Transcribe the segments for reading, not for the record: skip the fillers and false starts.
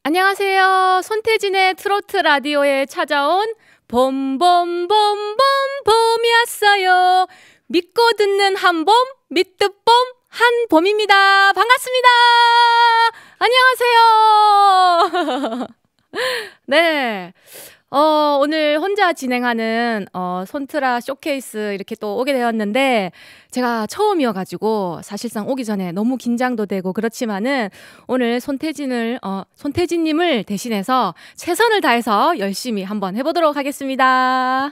안녕하세요. 손태진의 트로트 라디오에 찾아온 봄봄봄봄 봄이 왔어요. 믿고 듣는 한봄, 믿듯봄 한봄입니다. 반갑습니다. 안녕하세요. 네. 오늘 혼자 진행하는 손트라 쇼케이스 이렇게 또 오게 되었는데 제가 처음이어가지고 사실상 오기 전에 너무 긴장도 되고 그렇지만은 오늘 손태진님을 대신해서 최선을 다해서 열심히 한번 해보도록 하겠습니다.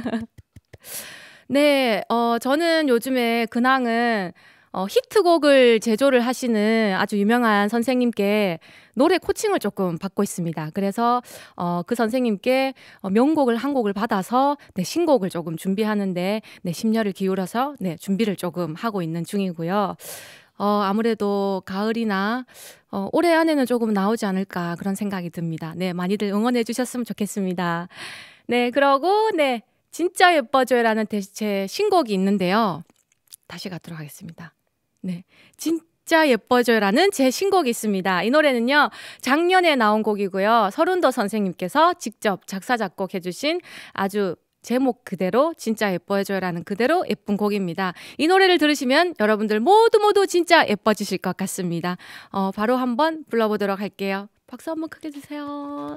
네, 저는 요즘에 근황은 히트곡을 제조를 하시는 아주 유명한 선생님께 노래 코칭을 조금 받고 있습니다. 그래서 그 선생님께 명곡을 한 곡을 받아서 신곡을 조금 준비하는데 심려를 기울여서 준비를 조금 하고 있는 중이고요. 아무래도 가을이나 올해 안에는 조금 나오지 않을까 그런 생각이 듭니다. 네, 많이들 응원해 주셨으면 좋겠습니다. 네, 그러고 진짜 예뻐져요라는 제 신곡이 있는데요. 다시 가도록 하겠습니다. 네, 진짜 예뻐져요라는 제 신곡이 있습니다. 이 노래는요, 작년에 나온 곡이고요. 서른도 선생님께서 직접 작사 작곡해 주신 아주 제목 그대로 진짜 예뻐져요라는 그대로 예쁜 곡입니다. 이 노래를 들으시면 여러분들 모두 진짜 예뻐지실 것 같습니다. 바로 한번 불러보도록 할게요. 박수 한번 크게 주세요.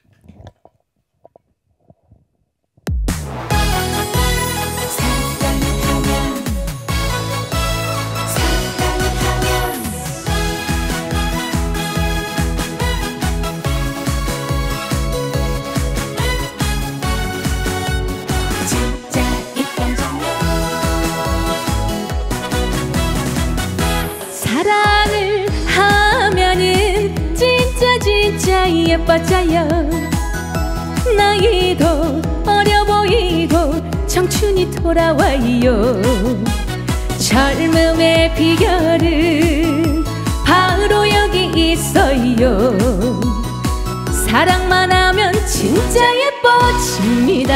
사랑을 하면은 진짜 예뻐져요. 나이도 어려 보이고 청춘이 돌아와요. 젊음의 비결은 바로 여기 있어요. 사랑만 하면 진짜 예뻐집니다.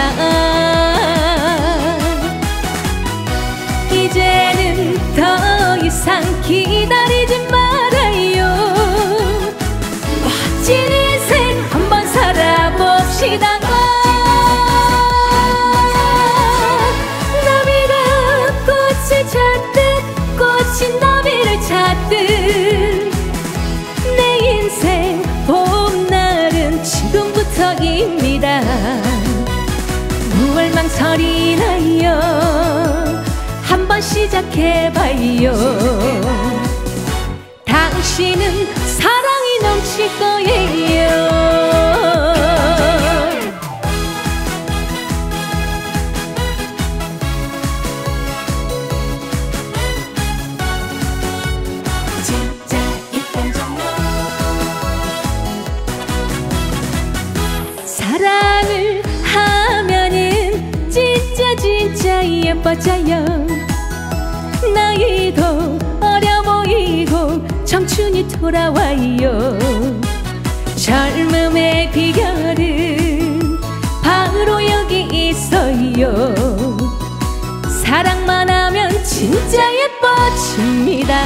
이제는 더 이상 기다리지 말아요. 멋진 인생 한번 살아봅시다. 나비가 꽃을 찾듯 꽃이 나비를 찾듯 내 인생 봄날은 지금부터입니다. 무얼 망설이나요. 한번 시작해봐요. 당신은 사랑이 넘칠 거예요. 진짜 예뻐져요. 사랑을 하면은 진짜 예뻐져요. 나이도 어려 보이고 청춘이 돌아와요. 젊음의 비결은 바로 여기 있어요. 사랑만 하면 진짜 예뻐집니다.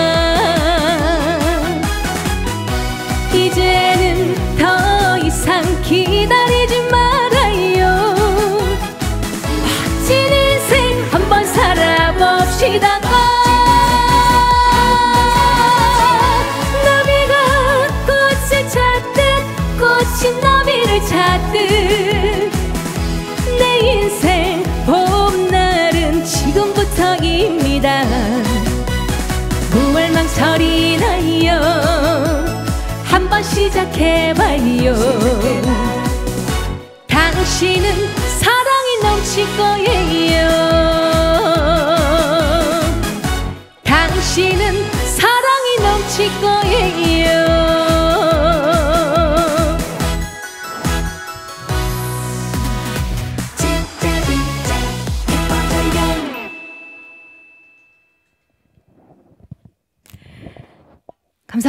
이제는 더 이상 기다리지 말아요. 멋진 인생 한번 살아봅시다. 나비가 꽃을 찾듯 꽃이 나비를 찾듯 내 인생 봄날은 지금부터입니다. 무얼 망설이나요. 한번 시작해봐요. 당신은 사랑이 넘칠 거예요. 당신은 사랑이 넘칠 거예요.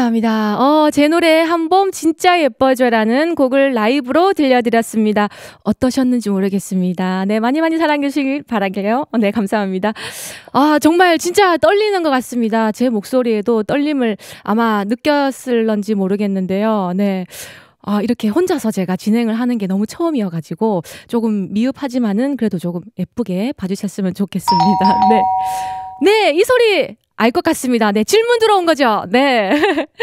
감사합니다. 제 노래 한봄 진짜 예뻐져라는 곡을 라이브로 들려드렸습니다. 어떠셨는지 모르겠습니다. 네, 많이 많이 사랑해 주시길 바랄게요. 네, 감사합니다. 정말 진짜 떨리는 것 같습니다. 제 목소리에도 떨림을 아마 느꼈을런지 모르겠는데요. 네. 이렇게 혼자서 제가 진행을 하는 게 너무 처음이어가지고 조금 미흡하지만은 그래도 조금 예쁘게 봐주셨으면 좋겠습니다. 네. 네, 이 소리 알 것 같습니다. 네, 질문 들어온 거죠. 네.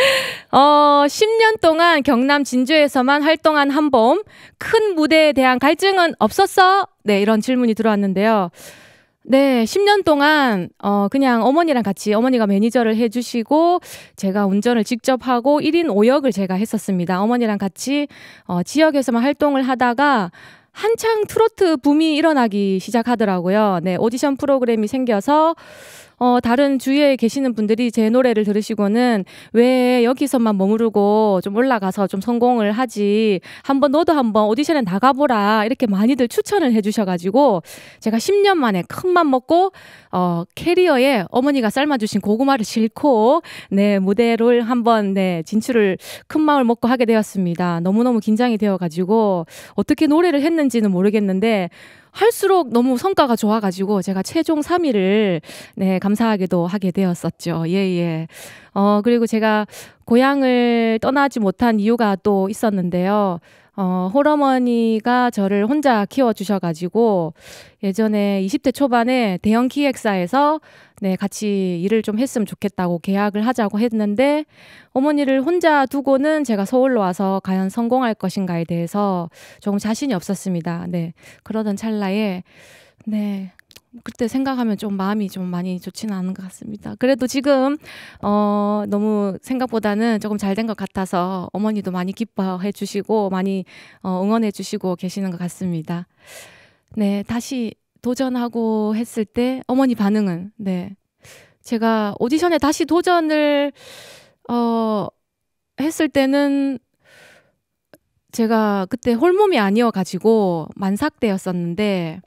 10년 동안 경남 진주에서만 활동한 한봄, 큰 무대에 대한 갈증은 없었어? 네, 이런 질문이 들어왔는데요. 네, 10년 동안 그냥 어머니랑 같이 어머니가 매니저를 해주시고 제가 운전을 직접 하고 1인 5역을 제가 했었습니다. 어머니랑 같이 지역에서만 활동을 하다가 한창 트로트 붐이 일어나기 시작하더라고요. 네, 오디션 프로그램이 생겨서 다른 주위에 계시는 분들이 제 노래를 들으시고는 왜 여기서만 머무르고 좀 올라가서 좀 성공을 하지, 너도 한번 오디션에 나가보라, 이렇게 많이들 추천을 해주셔가지고 제가 10년 만에 큰 맘 먹고 캐리어에 어머니가 삶아주신 고구마를 싣고 네, 무대를 한번 진출을 큰 마음을 먹고 하게 되었습니다. 너무너무 긴장이 되어가지고 어떻게 노래를 했는지는 모르겠는데 할수록 너무 성과가 좋아가지고 제가 최종 3위를 감사하게도 하게 되었었죠. 예. 그리고 제가 고향을 떠나지 못한 이유가 또 있었는데요. 홀어머니가 저를 혼자 키워주셔가지고 예전에 20대 초반에 대형 기획사에서 같이 일을 좀 했으면 좋겠다고 계약을 하자고 했는데 어머니를 혼자 두고는 제가 서울로 와서 과연 성공할 것인가에 대해서 조금 자신이 없었습니다. 네, 그러던 찰나에 그때 생각하면 좀 마음이 좀 많이 좋지는 않은 것 같습니다. 그래도 지금 너무 생각보다는 조금 잘 된 것 같아서 어머니도 많이 기뻐해 주시고 많이 응원해 주시고 계시는 것 같습니다. 네, 다시 도전하고 했을 때 어머니 반응은 제가 오디션에 다시 도전을 했을 때는 제가 그때 홀몸이 아니어가지고 만삭대였었는데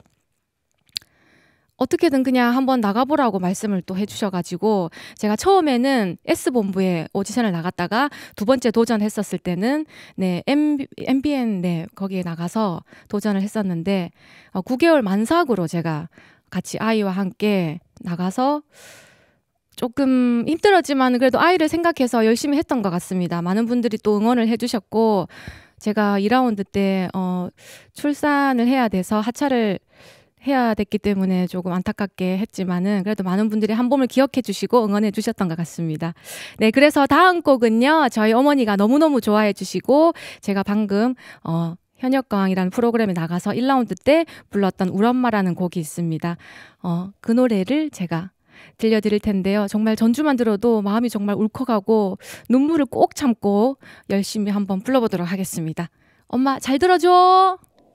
어떻게든 그냥 한번 나가보라고 말씀을 또 해주셔가지고 제가 처음에는 S본부에 오디션을 나갔다가 두 번째 도전했었을 때는 MBN 거기에 나가서 도전을 했었는데 9개월 만삭으로 제가 같이 아이와 함께 나가서 조금 힘들었지만 그래도 아이를 생각해서 열심히 했던 것 같습니다. 많은 분들이 또 응원을 해주셨고 제가 2라운드 때 출산을 해야 돼서 하차를 해야 됐기 때문에 조금 안타깝게 했지만은 그래도 많은 분들이 한봄을 기억해 주시고 응원해 주셨던 것 같습니다. 네, 그래서 다음 곡은요, 저희 어머니가 너무너무 좋아해 주시고 제가 방금 현역가왕이라는 프로그램에 나가서 1라운드 때 불렀던 울엄마라는 곡이 있습니다. 그 노래를 제가 들려드릴 텐데요. 정말 전주만 들어도 마음이 정말 울컥하고 눈물을 꼭 참고 열심히 한번 불러보도록 하겠습니다. 엄마 잘 들어줘.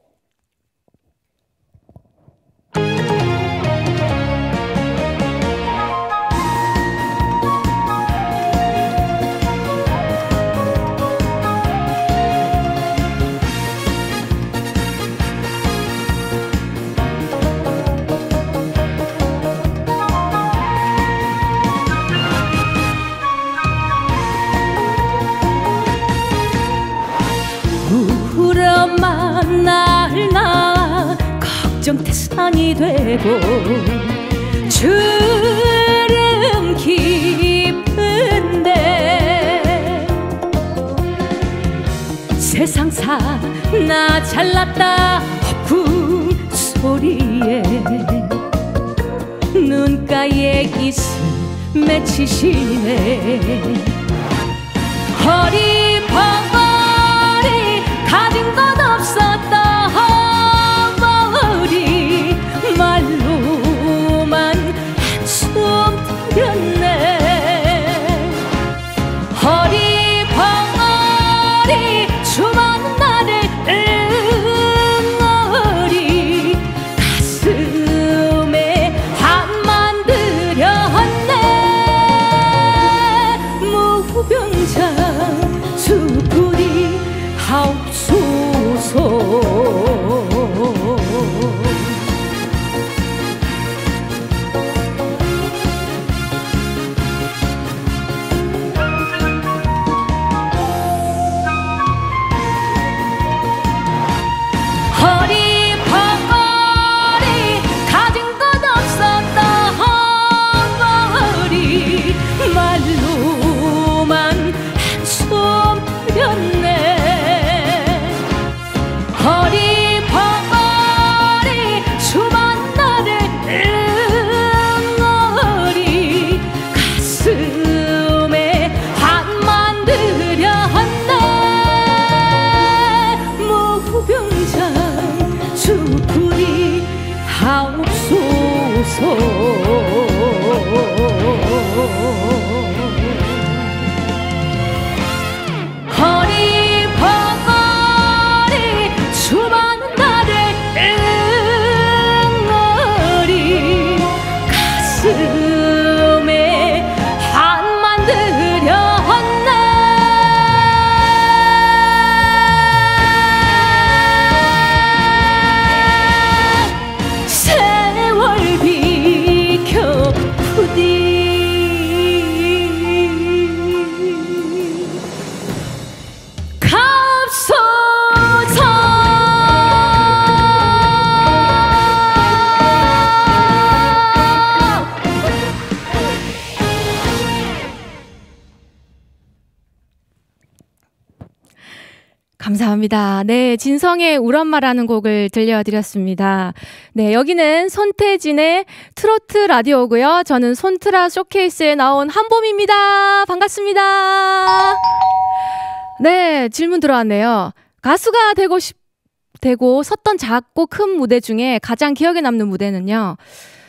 울엄마 날 낳아 걱정태산이 되고 주름 깊은데 세상사 나 잘났다 허풍 소리에 눈가에 있음 맺히시네 허리벙벙 가진 것 없었던 머리 말로만 한숨 들였네 허리벙어리 주먹 나를 응어리 가슴에 한만 들였네 무병장 만들려 한다 무병장 주풀이 하옵소서 허리 벙어리 주만 나를 응어리 가슴에 한만 들여 한다 세월 비켜 부디 감사합니다. 네, 진성의 울엄마라는 곡을 들려드렸습니다. 네, 여기는 손태진의 트로트 라디오고요. 저는 손트라 쇼케이스에 나온 한봄입니다. 반갑습니다. 네, 질문 들어왔네요. 가수가 되고 섰던 작고 큰 무대 중에 가장 기억에 남는 무대는요.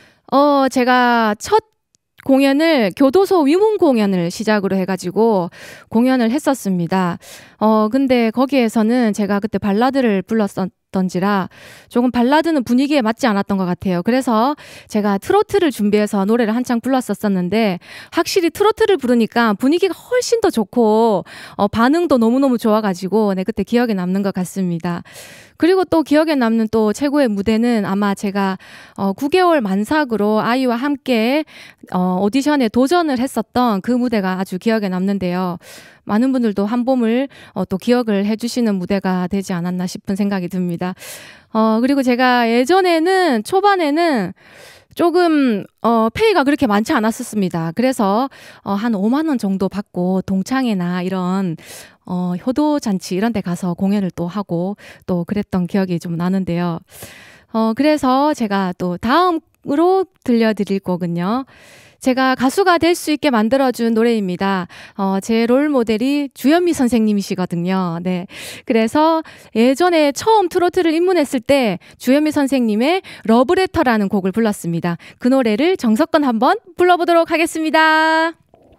제가 첫 공연을 교도소 위문 공연을 시작으로 해가지고 공연을 했었습니다. 근데 거기에서는 제가 그때 발라드를 불렀었던지라 조금 발라드는 분위기에 맞지 않았던 것 같아요. 그래서 제가 트로트를 준비해서 노래를 한창 불렀었는데 확실히 트로트를 부르니까 분위기가 훨씬 더 좋고 반응도 너무너무 좋아가지고 네, 그때 기억에 남는 것 같습니다. 그리고 또 기억에 남는 또 최고의 무대는 아마 제가 9개월 만삭으로 아이와 함께 오디션에 도전을 했었던 그 무대가 아주 기억에 남는데요. 많은 분들도 한봄을 또 기억을 해주시는 무대가 되지 않았나 싶은 생각이 듭니다. 그리고 제가 예전에는 초반에는 조금 페이가 그렇게 많지 않았었습니다. 그래서 한 5만 원 정도 받고 동창회나 이런 효도잔치 이런 데 가서 공연을 또 하고 또 그랬던 기억이 좀 나는데요. 그래서 제가 또 다음으로 들려드릴 곡은요. 제가 가수가 될 수 있게 만들어준 노래입니다. 제 롤 모델이 주현미 선생님이시거든요. 네. 그래서 예전에 처음 트로트를 입문했을 때 주현미 선생님의 러브레터라는 곡을 불렀습니다. 그 노래를 정석권 한번 불러보도록 하겠습니다.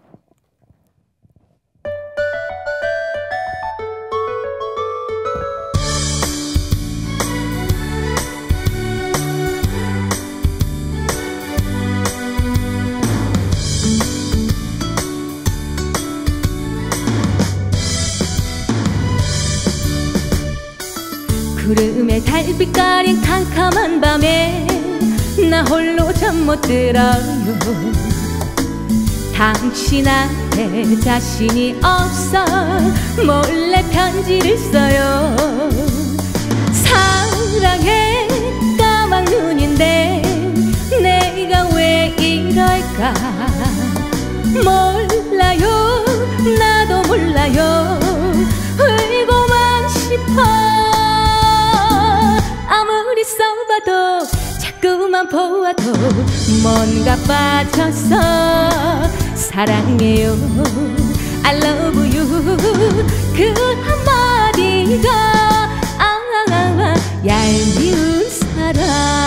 구름에 달빛 가린 캄캄한 밤에 나 홀로 잠 못 들어요. 당신한테 자신이 없어 몰래 편지를 써요. 사랑해 까만 눈인데 내가 왜 이럴까 몰라요 나도 몰라요 울고만 싶어 아무리 써봐도 자꾸만 보아도 뭔가 빠져서 사랑해요 I love you 그 한마디가 얄미운 사랑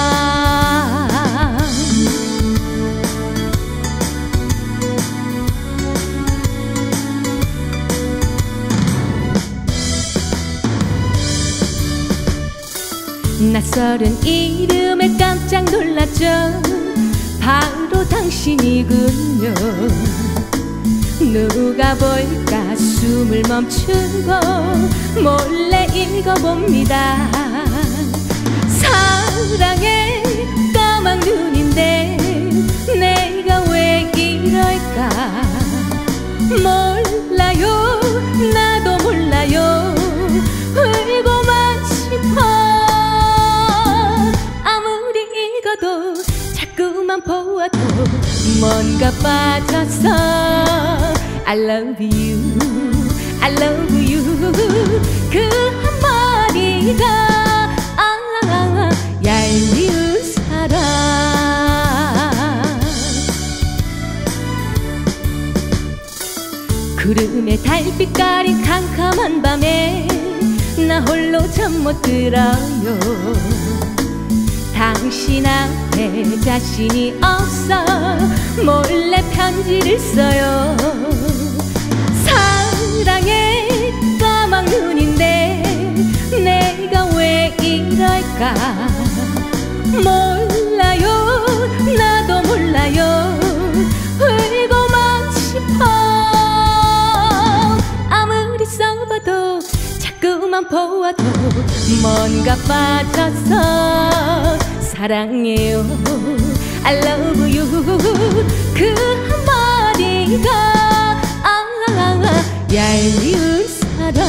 낯설은 이름에 깜짝 놀랐죠 바로 당신이군요 누가 볼까 숨을 멈추고 몰래 읽어봅니다 사랑해 까만 눈인데 내가 왜 이럴까 몰라요 나도 몰라요 울고만 싶어 자꾸만 보아도 뭔가 빠져서 I love you I love you 그 한마디가 얄미운 사랑 구름 눈에 달빛 가린 캄캄한 밤에 나 홀로 잠 못 들어요. 당신 앞에 자신이 없어 몰래 편지를 써요. 사랑의 까만 눈인데 내가 왜 이럴까. 몰라요, 나도 몰라요. 울고만 싶어. 아무리 써봐도 자꾸만 보아도 뭔가 빠져서 사랑해요, I love you 그 한마디가 얄미운 사랑.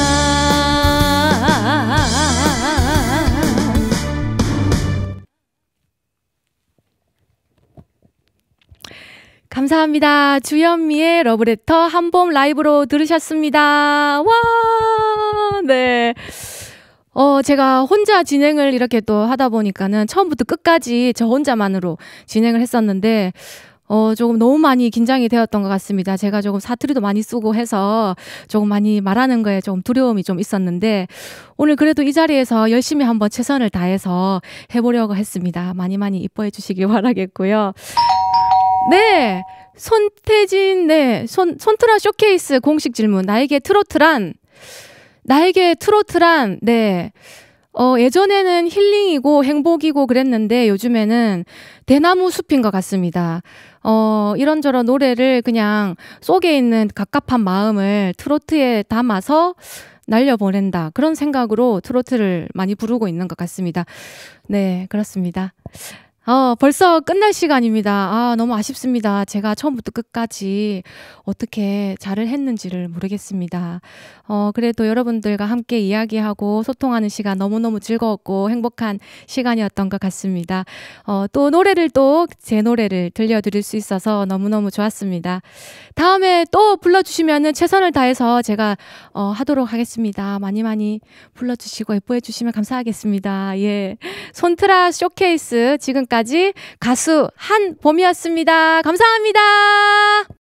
감사합니다. 주현미의 러브레터 한봄 라이브로 들으셨습니다. 와, 네. 제가 혼자 진행을 이렇게 또 하다 보니까는 처음부터 끝까지 저 혼자만으로 진행을 했었는데, 조금 너무 많이 긴장이 되었던 것 같습니다. 제가 조금 사투리도 많이 쓰고 해서 조금 많이 말하는 거에 좀 두려움이 좀 있었는데, 오늘 그래도 이 자리에서 열심히 한번 최선을 다해서 해보려고 했습니다. 많이 많이 이뻐해 주시길 바라겠고요. 네. 손태진, 네. 손트라 쇼케이스 공식 질문. 나에게 트로트란, 네. 예전에는 힐링이고 행복이고 그랬는데 요즘에는 대나무 숲인 것 같습니다. 이런저런 노래를 그냥 속에 있는 갑갑한 마음을 트로트에 담아서 날려보낸다. 그런 생각으로 트로트를 많이 부르고 있는 것 같습니다. 네, 그렇습니다. 벌써 끝날 시간입니다. 너무 아쉽습니다. 제가 처음부터 끝까지 어떻게 잘을 했는지를 모르겠습니다. 그래도 여러분들과 함께 이야기하고 소통하는 시간 너무너무 즐거웠고 행복한 시간이었던 것 같습니다. 또 제 노래를 들려드릴 수 있어서 너무너무 좋았습니다. 다음에 또 불러주시면은 최선을 다해서 제가 하도록 하겠습니다. 많이 많이 불러주시고 예뻐해 주시면 감사하겠습니다. 예, 손트라 쇼케이스 지금까지 가수 한봄이었습니다. 감사합니다.